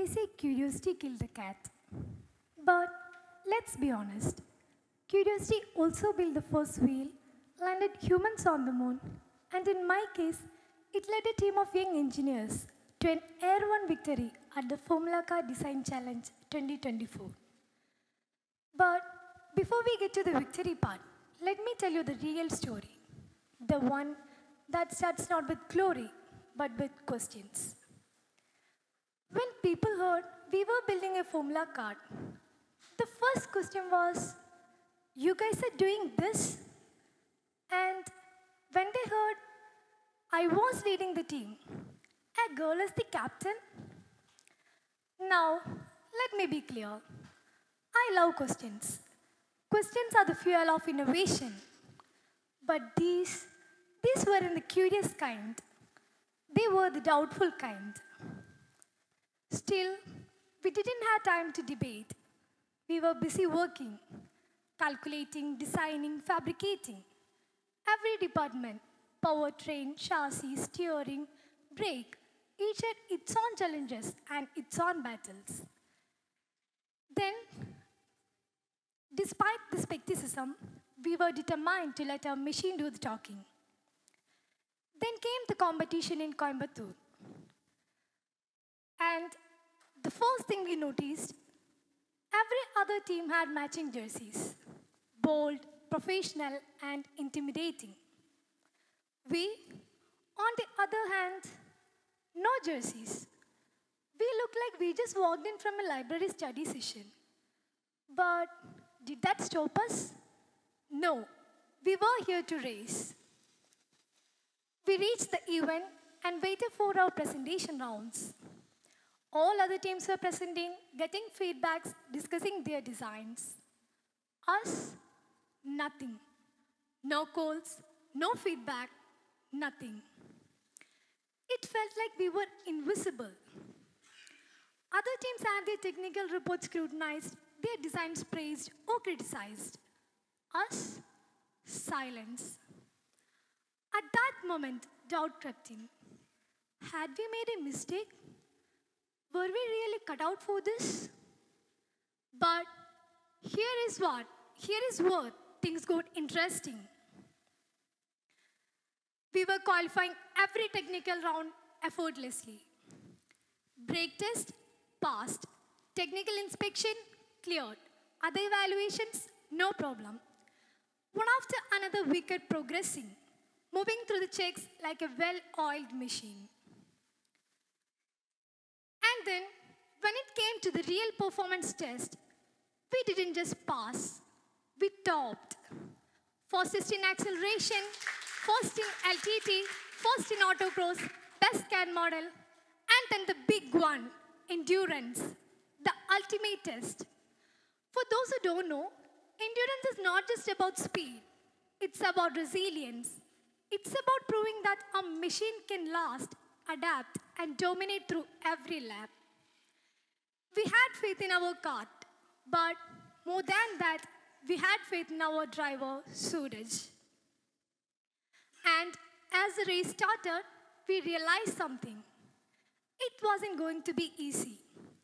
They say curiosity killed the cat. But let's be honest. Curiosity also built the first wheel, landed humans on the moon, and in my case, it led a team of young engineers to an Air One victory at the Formula Car Design Challenge 2024. But before we get to the victory part, let me tell you the real story. The one that starts not with glory, but with questions. When people heard we were building a Formula car, the first question was, you guys are doing this? And when they heard I was leading the team, a girl is the captain? Now, let me be clear. I love questions. Questions are the fuel of innovation. But these were in the curious kind. They were the doubtful kind. Still, we didn't have time to debate. We were busy working, calculating, designing, fabricating. Every department, powertrain, chassis, steering, brake, each had its own challenges and its own battles. Then, despite the skepticism, we were determined to let our machine do the talking. Then came the competition in Coimbatore. And the first thing we noticed, every other team had matching jerseys. Bold, professional, and intimidating. We, on the other hand, no jerseys. We looked like we just walked in from a library study session. But did that stop us? No, we were here to race. We reached the event and waited for our presentation rounds. All other teams were presenting, getting feedbacks, discussing their designs. Us, nothing. No calls, no feedback, nothing. It felt like we were invisible. Other teams had their technical reports scrutinized, their designs praised or criticized. Us, silence. At that moment, doubt crept in. Had we made a mistake? Were we really cut out for this? But here is where things got interesting. We were qualifying every technical round effortlessly. Brake test, passed. Technical inspection, cleared. Other evaluations, no problem. One after another, we kept progressing, moving through the checks like a well-oiled machine. And then, when it came to the real performance test, we didn't just pass, we topped. Fastest in acceleration, first in LTT, first in autocross, best CAD model, and then the big one, endurance, the ultimate test. For those who don't know, endurance is not just about speed, it's about resilience. It's about proving that a machine can last, adapt, and dominate through every lap. We had faith in our kart, but more than that, we had faith in our driver, Suraj. And as the race started, we realized something. It wasn't going to be easy.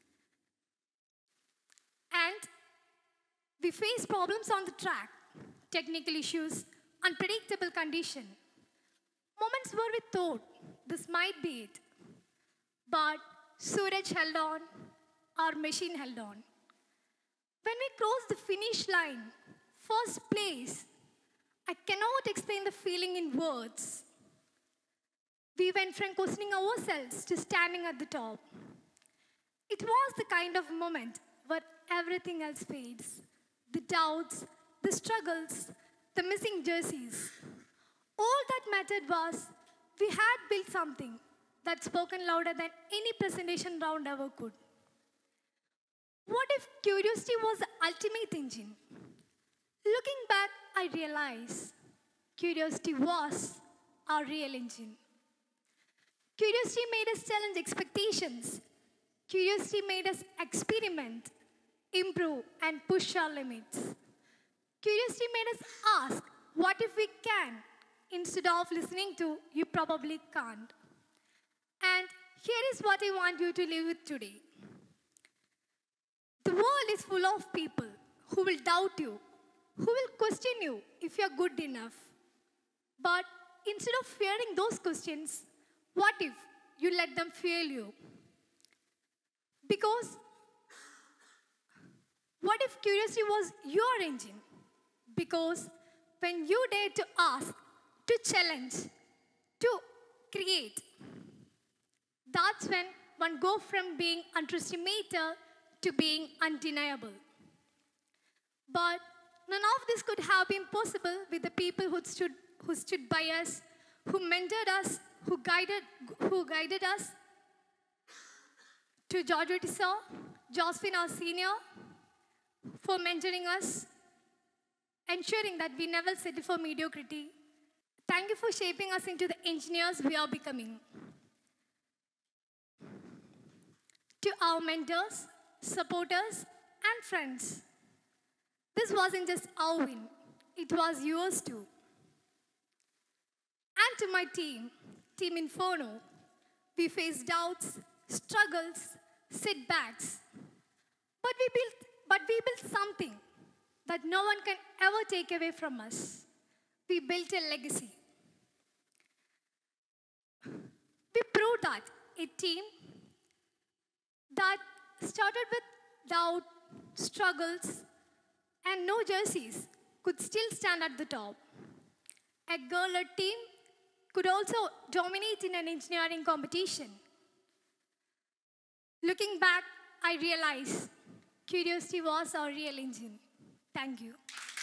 And we faced problems on the track, technical issues, unpredictable condition. Moments where we thought, this might be it. But Suraj held on, our machine held on. When we crossed the finish line, first place, I cannot explain the feeling in words. We went from questioning ourselves to standing at the top. It was the kind of moment where everything else fades. The doubts, the struggles, the missing jerseys. All that mattered was we had built something that spoken louder than any presentation round ever could. What if curiosity was the ultimate engine? Looking back, I realized curiosity was our real engine. Curiosity made us challenge expectations. Curiosity made us experiment, improve, and push our limits. Curiosity made us ask, what if we can? Instead of listening to, you probably can't. And here is what I want you to live with today. world is full of people who will doubt you, who will question you if you're good enough. But instead of fearing those questions, what if you let them fail you? Because what if curiosity was your engine? Because when you dare to ask, to challenge, to create, that's when one goes from being underestimated to being undeniable. But none of this could have been possible with the people who stood by us, who mentored us, who guided us. To George Tissot, Josephine, our senior, for mentoring us, ensuring that we never settle for mediocrity. Thank you for shaping us into the engineers we are becoming. To our mentors, supporters, and friends, this wasn't just our win, it was yours too. And to my team, Team Inferno, we faced doubts, struggles, setbacks, but we built something that no one can ever take away from us. We built a legacy. We proved that a team that started with doubt, struggles, and no jerseys could still stand at the top. A girl-led team could also dominate in an engineering competition. Looking back, I realized curiosity was our real engine. Thank you.